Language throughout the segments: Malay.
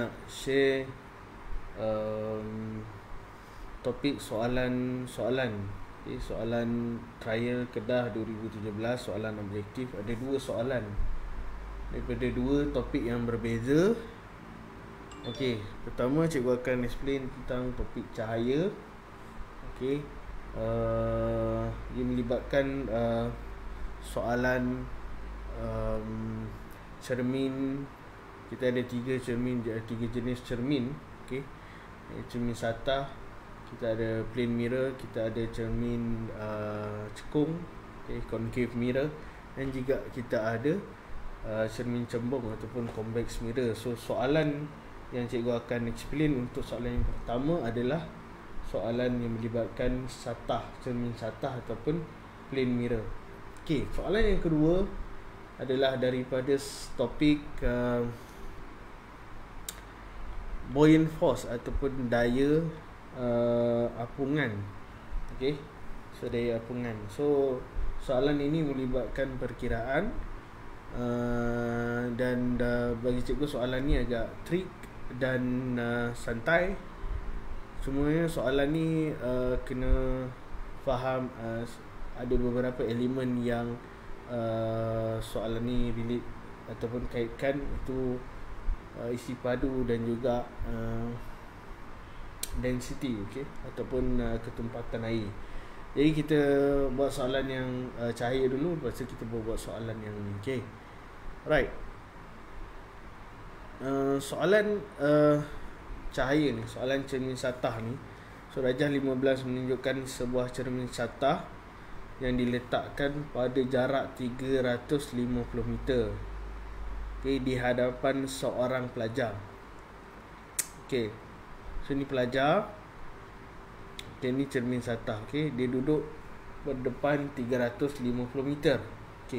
nak share topik soalan okay, soalan trial Kedah 2017, soalan objektif. Ada dua soalan daripada dua topik yang berbeza. Okey, pertama cikgu akan explain tentang topik cahaya. Okey, ia melibatkan soalan cermin. Kita ada tiga jenis cermin. Okey, cermin satah, kita ada plane mirror, kita ada cermin cekung, okay, concave mirror, dan juga kita ada cermin cembung ataupun convex mirror. So soalan yang cikgu akan explain untuk soalan yang pertama adalah soalan yang melibatkan satah, cermin satah ataupun plane mirror. Okey, soalan yang kedua adalah daripada topik buoyant force ataupun daya apungan. Okey, so daya apungan. So soalan ini melibatkan perkiraan dan bagi cikgu soalan ni agak trik dan santai. Semuanya soalan ni kena faham ada beberapa elemen yang soalan ni relate ataupun kaitkan, itu isi padu dan juga density, okay, ataupun ketumpatan air. Jadi kita buat soalan yang cahaya dulu, lepas tu kita buat soalan yang ni. Okay, right. Soalan cahaya ni, soalan cermin satah ni. So darjah 15 menunjukkan sebuah cermin satah yang diletakkan pada jarak 350 meter, okay, di hadapan seorang pelajar. Okay, so ni pelajar, okay, ni cermin satah, okay, dia duduk berdepan 350 meter. Okay,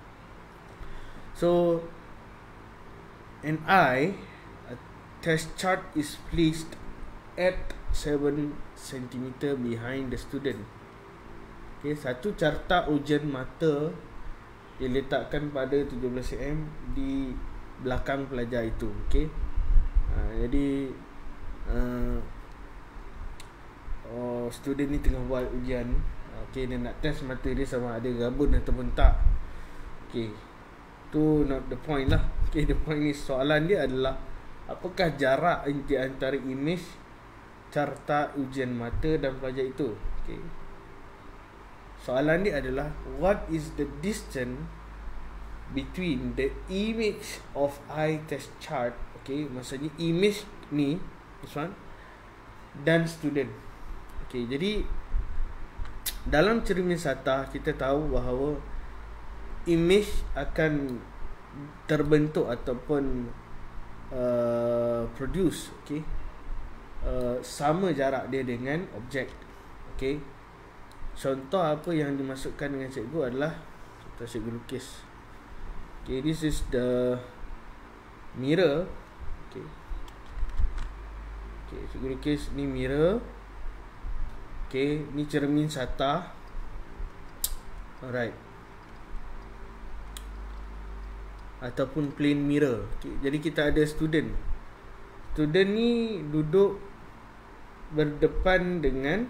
so an eye test chart is placed at 7 cm behind the student. Okay, satu carta ujian mata diletakkan pada 17 cm di belakang pelajar itu. Okay, jadi student ni tengah buat ujian. Okay, dia nak test mata dia sama ada gabun ataupun tak. Okay, tu not the point lah. Okay, the point ni soalan dia adalah apakah jarak di antara imej carta ujian mata dan pelajar itu. Okay, soalan dia adalah what is the distance between the image of eye test chart, okay, maksudnya image ni, this one, dan student. Okay, jadi dalam cermin satah kita tahu bahawa image akan terbentuk ataupun produce, okay, sama jarak dia dengan objek. Okay, contoh apa yang dimasukkan dengan cikgu adalah contoh cikgu lukis. Okay, this is the mirror. Okay, okay, cikgu lukis ni mirror. Okay, ni cermin satah. Alright, ataupun plane mirror. Okay, jadi kita ada student. Student ni duduk berdepan dengan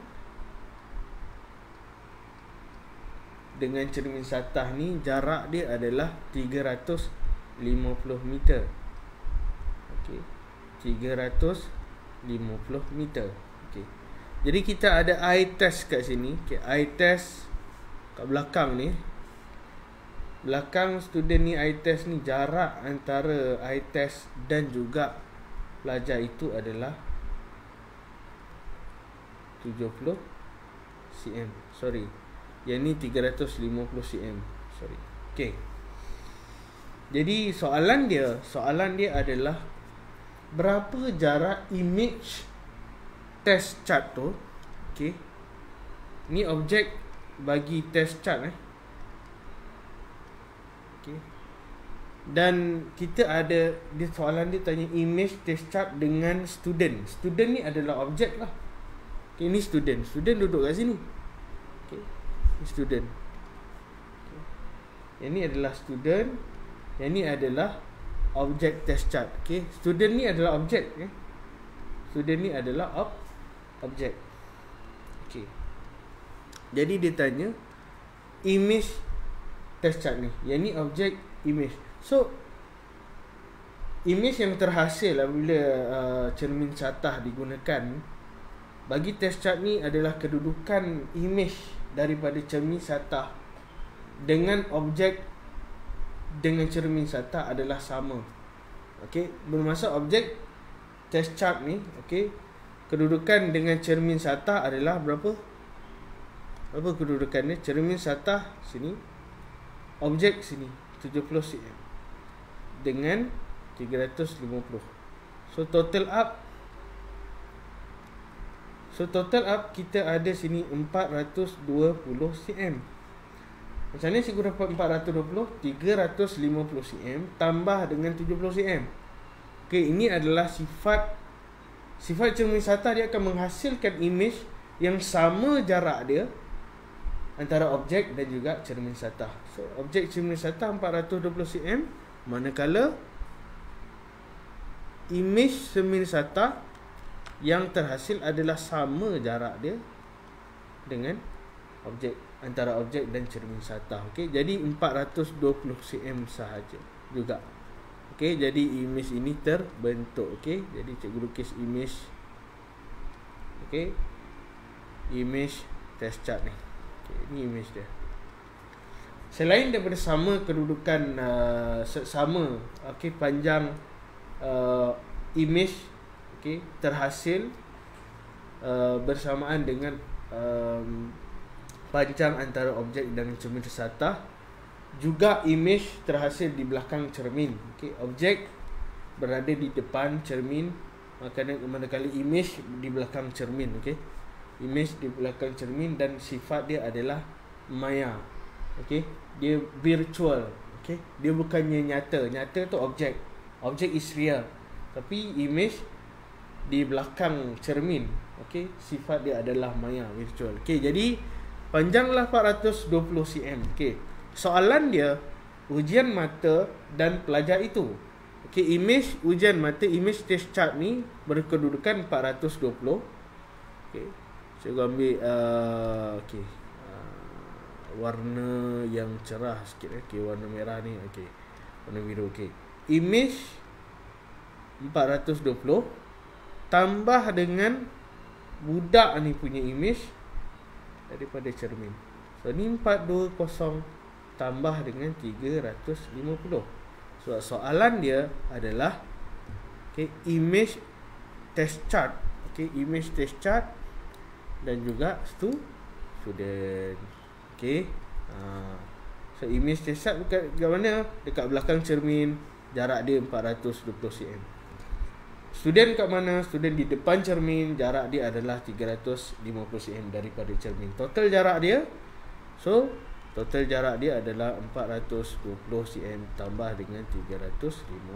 cermin satah ni, jarak dia adalah 350 meter. Okey, 350 meter. Okey, jadi kita ada eye test kat sini. Okey, eye test kat belakang ni, belakang student ni, eye test ni, jarak antara eye test dan juga pelajar itu adalah 70 cm. Sorry, yang ni 350 cm. Sorry. Okay, jadi soalan dia adalah berapa jarak image test chart tu. Okay, ni objek bagi test chart. Okay, dan kita ada di soalan dia tanya image test chart dengan student. Student ni adalah objek lah. Okay, ni student duduk kat sini. Okay, ni student. Okay, yang ni adalah student, yang ni adalah objek test chart. Okay, student ni adalah objek. Student ni adalah objek. Okay, jadi dia tanya image test chart ni, yang ni objek image. So image yang terhasil apabila cermin satah digunakan bagi test chart ni adalah kedudukan image daripada cermin satah dengan objek dengan cermin satah adalah sama. Okey, bermaksud objek test chart ni, okey, kedudukan dengan cermin satah adalah berapa? Berapa kedudukannya? Cermin satah sini, objek sini 70 cm dengan 350. So total up kita ada sini 420 cm. Macam mana cikgu dapat 420? 350 cm tambah dengan 70 cm. Okey, ini adalah sifat cermin satah. Dia akan menghasilkan image yang sama jarak dia antara objek dan juga cermin satah. So objek cermin satah 420 cm, manakala image cermin satah yang terhasil adalah sama jarak dia dengan objek, antara objek dan cermin satah. Okey, jadi 420 cm sahaja juga. Okey, jadi image ini terbentuk. Okey, jadi cikgu lukis image. Okey, image test chart ni. Okey, ini image dia. Selain daripada sama kedudukan sama, okey, panjang image, okey, terhasil bersamaan dengan panjang antara objek dan cermin satah, juga image terhasil di belakang cermin. Okey, objek berada di depan cermin, manakala image di belakang cermin. Okey, image di belakang cermin dan sifat dia adalah maya. Okey, dia virtual. Okey, dia bukannya nyata. Nyata tu objek. Objek is real. Tapi image di belakang cermin, okey, sifat dia adalah maya, virtual. Okey, jadi panjanglah 420 cm. Okey, soalan dia ujian mata dan pelajar itu. Okey, image ujian mata, image test chart ni berkedudukan 420. Okey, saya ambil okey, warna yang cerah sikit. Okey, warna merah ni. Okey, warna biru. Okey, image 420 tambah dengan budak ni punya image daripada cermin. So ni 420 tambah dengan 350. So soalan dia adalah, okay, image test chart. Okay, image test chart dan juga student. Okay, so image test chart dekat mana? Dekat belakang cermin, jarak dia 420 cm. Student kat mana? Student di depan cermin, jarak dia adalah 350 cm daripada cermin. Total jarak dia, so total jarak dia adalah 420 cm tambah dengan 350.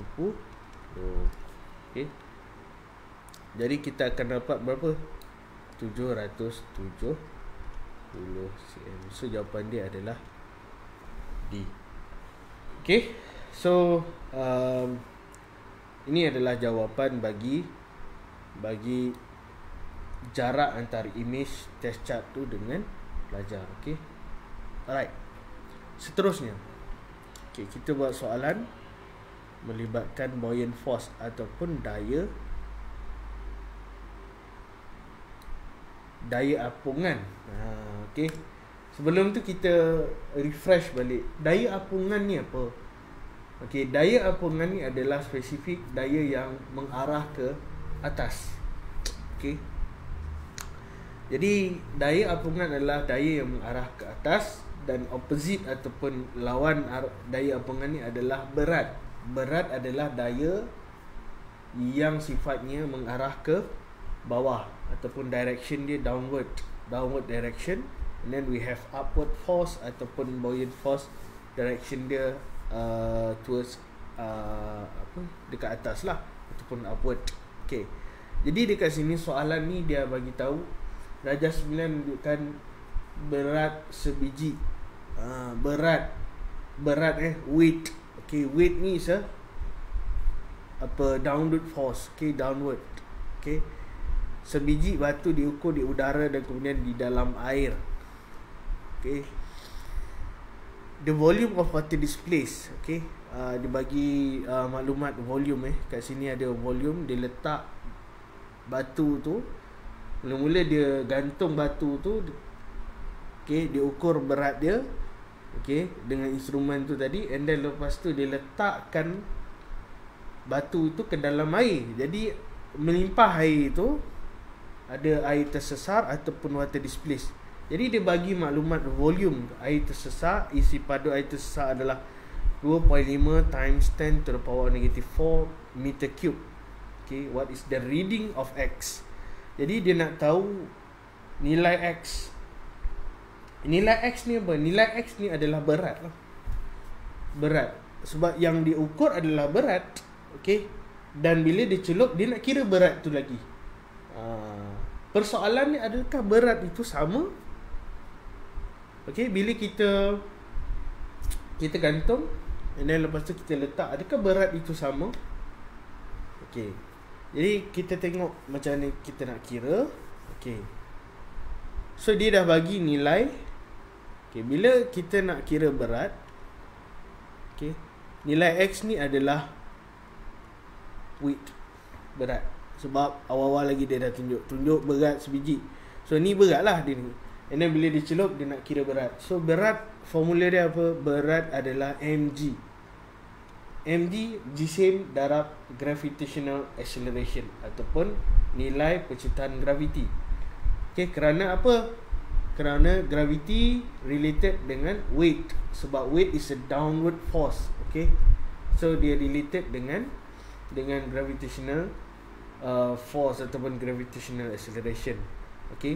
Okey, jadi kita akan dapat berapa? 770 cm. So jawapan dia adalah D. Okey, so ini adalah jawapan bagi jarak antara image test chart tu dengan pelajar. Okey, alright. Seterusnya, okey, kita buat soalan melibatkan buoyant force ataupun daya apungan. Okey, sebelum tu kita refresh balik. Daya apungan ni apa? Okey, daya apungan ni adalah spesifik daya yang mengarah ke atas. Okey, jadi daya apungan adalah daya yang mengarah ke atas, dan opposite ataupun lawan daya apungan ni adalah berat. Berat adalah daya yang sifatnya mengarah ke bawah ataupun direction dia downward direction. And then we have upward force ataupun buoyant force, direction dia towards dekat atas lah ataupun upward. Okay, jadi dekat sini soalan ni dia bagi tahu darjah 9 menunjukkan berat sebiji. Berat weight. Okay, weight ni is a downward force, okay, downward, okay. Sebiji batu diukur di udara dan kemudian di dalam air, okay. The volume of water displaced, okay. Dia bagi maklumat volume kat sini ada volume. Dia letak batu tu, mula-mula dia gantung batu tu, okay, dia ukur berat dia, okay, dengan instrumen tu tadi, and then lepas tu dia letakkan batu tu ke dalam air. Jadi melimpah air tu, ada air tersesar ataupun water displaced. Jadi dia bagi maklumat volume air tersesar. Isi padu air tersesar adalah 2.5 times 10 to the power negative 4 meter cube. Okay, what is the reading of X? Jadi dia nak tahu nilai X. Nilai X ni apa? Nilai X ni adalah berat lah. Berat. Sebab yang diukur adalah berat, okay. Dan bila dia celup, dia nak kira berat tu lagi. Persoalannya, adakah berat itu sama? Okay, bila kita gantung, and then lepas tu kita letak, adakah berat itu sama? Okay, jadi kita tengok macam mana kita nak kira. Okay, so dia dah bagi nilai. Okay, bila kita nak kira berat, okay, nilai X ni adalah weight, berat. Sebab awal-awal lagi dia dah tunjuk berat sebiji. So ni berat lah dia ni. And then bila dia celup, dia nak kira berat. So berat, formula dia apa? Berat adalah mg. Mg jisim darab gravitational acceleration, ataupun nilai penciptaan graviti. Okay, kerana apa? Kerana gravity related dengan weight. Sebab weight is a downward force, okay. So dia related dengan gravitational force ataupun gravitational acceleration, okay.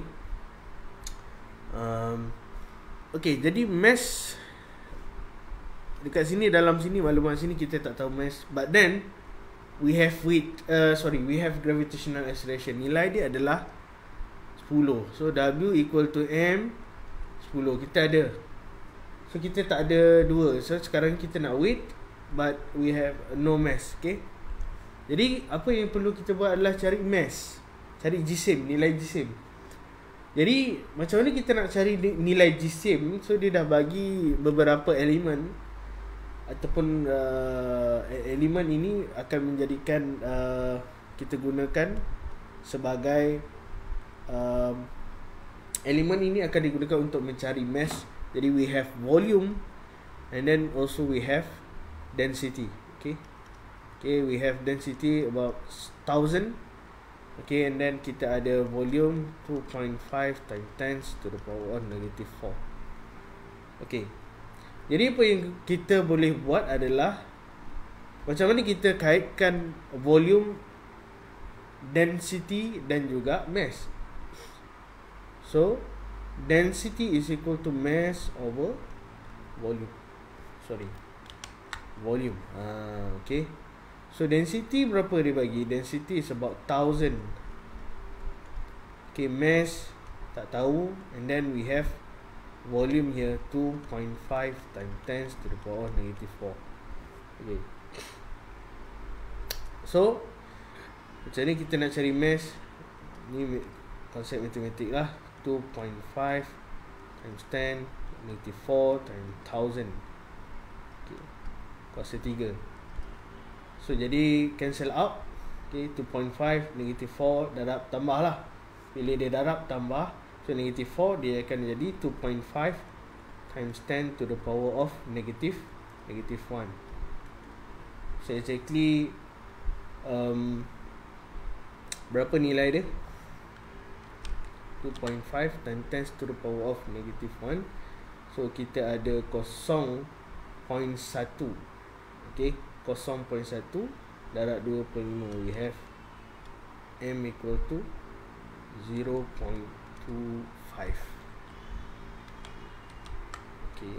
Okay, jadi mass dekat sini, dalam sini, maklumat sini kita tak tahu mass, but then we have we have gravitational acceleration. Nilai dia adalah 10. So W equal to M 10 kita ada. So kita tak ada 2. So sekarang kita nak weight, but we have no mass, okay. Jadi apa yang perlu kita buat adalah cari mass, cari jisim, nilai jisim. Jadi macam mana kita nak cari nilai jisim? So dia dah bagi beberapa elemen, ataupun elemen ini akan menjadikan kita gunakan sebagai elemen ini akan digunakan untuk mencari mass. Jadi we have volume, and then also we have density, okay. Okay, we have density about 1000. Okay, and then kita ada volume 2.5 times 10 to the power of negative 4. Okay, jadi apa yang kita boleh buat adalah macam mana kita kaitkan volume, density dan juga mass. So density is equal to mass over volume. Volume. Okay. So density berapa dia bagi? Density is about 1000. Okay, mass tak tahu, and then we have volume here 2.5 times 10 to the power negative 4. Okay. So macam ni kita nak cari mass. Ni konsep matematik lah. 2.5 times 10 negative 4 times 1000. Okay, kuasa 3. So jadi cancel out. Okay, 2.5 negative 4 darab tambah lah. Bila dia darab tambah, so negative 4 dia akan jadi 2.5 times 10 to the power of negative 1. So exactly berapa nilai dia? 2.5 times 10 to the power of negative 1. So kita ada 0.1. Okay, 0.1 darab 2.5. We have M equal to 0.25. Okay,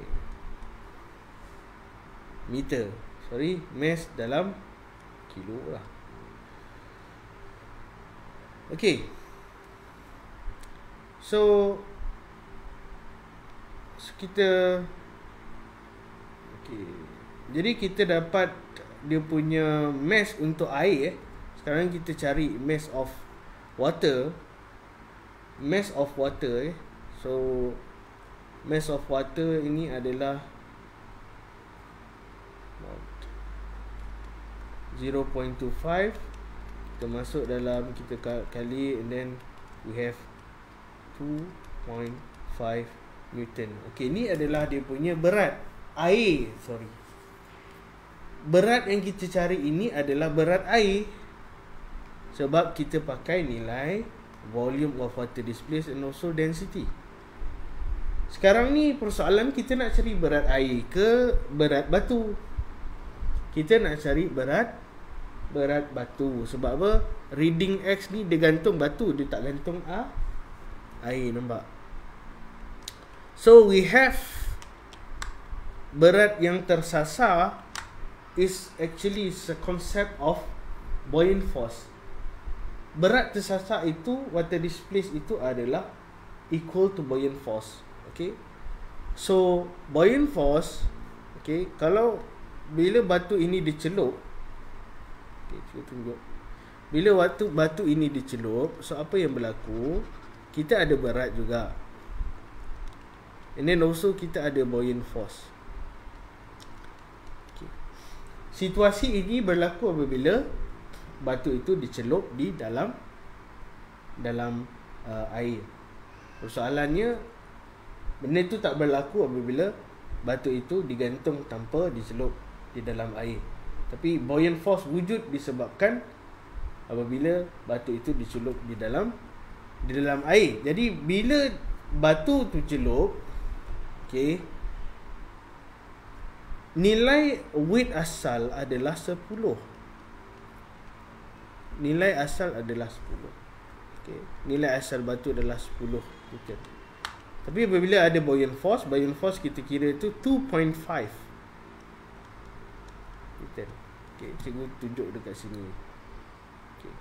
meter. Mass dalam kilo lah. Okay, so kita, okay, jadi kita dapat dia punya mass untuk air. Sekarang kita cari mass of water. So mass of water ini adalah 0.25. Kita masuk dalam, kita kali, and then we have 2.5 Newton. Okey, ni adalah dia punya berat air. Berat yang kita cari ini adalah berat air, sebab kita pakai nilai volume of water displaced and also density. Sekarang ni persoalan kita nak cari berat air ke berat batu. Kita nak cari berat batu. Sebab apa? Reading X ni dia gantung batu, dia tak gantung air, nampak? So we have berat yang tersasar is actually a concept of buoyant force. Berat tersasar itu, water displaced itu adalah equal to buoyant force. Okay, so buoyant force, okay, kalau bila batu ini dicelup, okay, cuba tunjuk. Bila batu ini dicelup, so apa yang berlaku? Kita ada berat juga, and then also kita ada buoyant force. Situasi ini berlaku apabila batu itu dicelup di dalam air. Persoalannya, benda itu tak berlaku apabila batu itu digantung tanpa dicelup di dalam air. Tapi buoyant force wujud disebabkan apabila batu itu dicelup di dalam air. Jadi bila batu tu celup, okey, nilai weight asal adalah 10. Nilai asal adalah 10. Okay. Nilai asal batu adalah 10 Newton. Tapi apabila ada buoyant force kita kira itu 2.5 Newton. Okay, cikgu tunjuk dekat sini. Okay.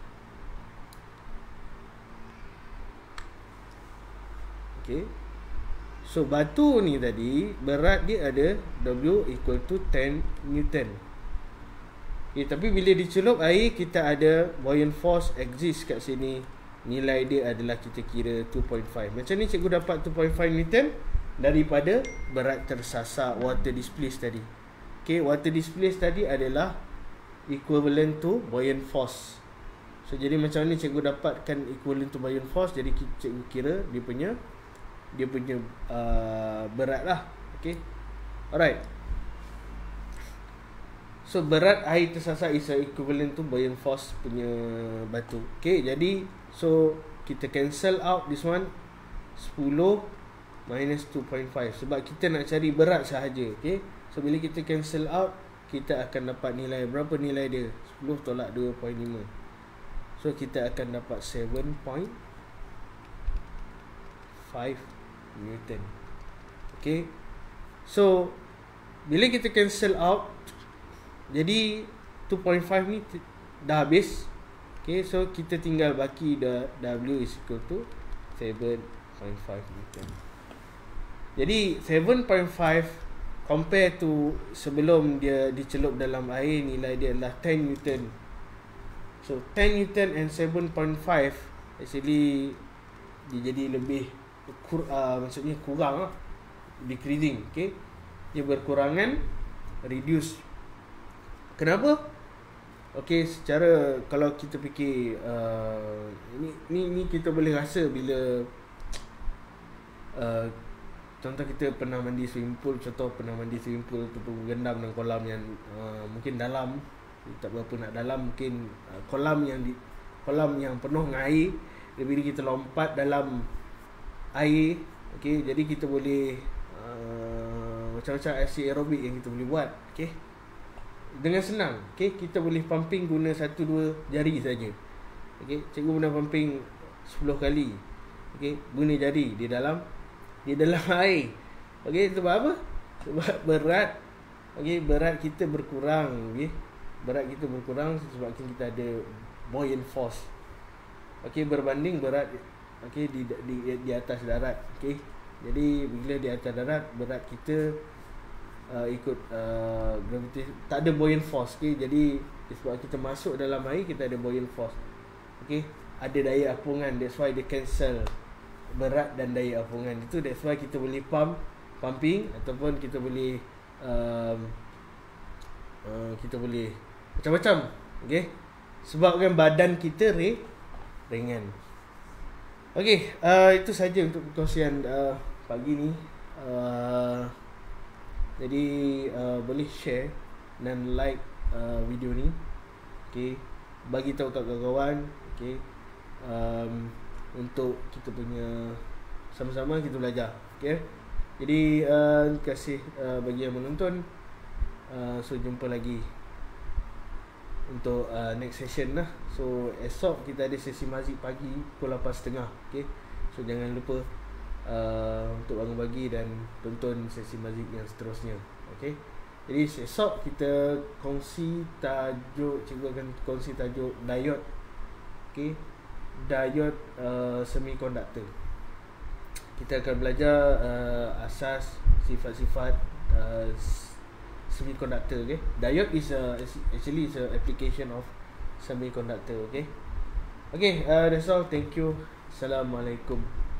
Okay. So batu ni tadi berat dia ada W equal to 10 Newton. Okay, tapi bila dicelup air, kita ada buoyant force exist kat sini. Nilai dia adalah kita kira 2.5. Macam ni cikgu dapat 2.5 Newton daripada berat tersasar water displaced tadi. Okay, water displaced tadi adalah equivalent to buoyant force. So jadi macam ni cikgu dapatkan equivalent to buoyant force. Jadi cikgu kira dia punya berat lah. Okay, alright. So berat air tersasar is equivalent to buoyant force punya batu. Okay, jadi so kita cancel out this one, 10 minus 2.5, sebab kita nak cari berat sahaja. Okay, so bila kita cancel out, kita akan dapat nilai, berapa nilai dia? 10 tolak 2.5. So kita akan dapat 7.5 Newton. Okay, so bila kita cancel out, jadi 2.5 ni dah habis. Okay, so kita tinggal baki W is equal to 7.5 Newton. Jadi 7.5 compare to sebelum dia dicelup dalam air, nilai dia adalah 10 Newton. So 10 Newton and 7.5 actually dia jadi lebih maksudnya kurang lah, decreasing. Okay, dia berkurangan, reduce. Kenapa? Okay, secara kalau kita fikir ni kita boleh rasa bila contoh kita pernah mandi swimming pool, tu gendam dalam kolam yang mungkin dalam, tak berapa nak dalam, mungkin kolam yang penuh dengan air. Bila kita lompat dalam air, okay, jadi kita boleh macam-macam aksi aerobik yang kita boleh buat. Okay, dengan senang. Okay, kita boleh pumping guna 1-2 jari saja. Okay, cikgu pernah pumping 10 kali. Okay, guna jari di dalam air. Okay, sebab apa? Sebab berat. Okay, berat kita berkurang. Okay, berat kita berkurang sebabkan kita ada buoyant force. Okay, berbanding berat, okay, di atas darat. Okay, jadi bila di atas darat, berat kita ikut gravity, tak ada buoyant force. Okay? Jadi sebab kita masuk dalam air, kita ada buoyant force. Okay? Ada daya apungan, that's why dia cancel berat dan daya apungan. Itu that's why kita boleh pumping ataupun kita boleh macam-macam. Okay? Sebabkan badan kita ringan. Okay, itu saja untuk perkongsian pagi ni. Jadi boleh share dan like video ni. Okay, bagi tahu kat kawan-kawan. Okay, untuk kita punya sama-sama kita belajar. Okay, jadi terima kasih bagi yang menonton. So jumpa lagi untuk next session lah. So esok kita ada sesi mazik pagi pukul 8.30. Okay, so jangan lupa untuk bangun pagi dan tonton sesi mazik yang seterusnya. Okay, jadi esok kita kongsi tajuk, cikgu akan kongsi tajuk diode. Okay, diode semiconductor. Kita akan belajar asas, sifat-sifat semiconductor. Okay, diode is actually is a application of semiconductor. Okay, that's all. Thank you. Assalamualaikum.